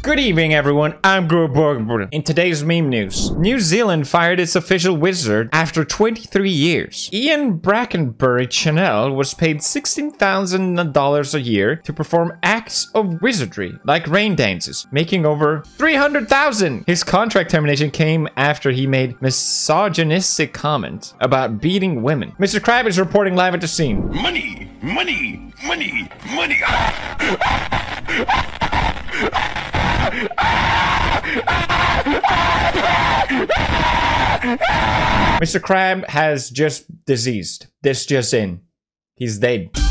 Good evening, everyone. I'm Gurborg. In today's meme news, New Zealand fired its official wizard after 23 years. Ian Brackenbury Chanel was paid $16,000 a year to perform acts of wizardry, like rain dances, making over $300,000. His contract termination came after he made misogynistic comments about beating women. Mr. Crab is reporting live at the scene. Money, money, money, money. Mr. Crab has just diseased. This just in. He's dead.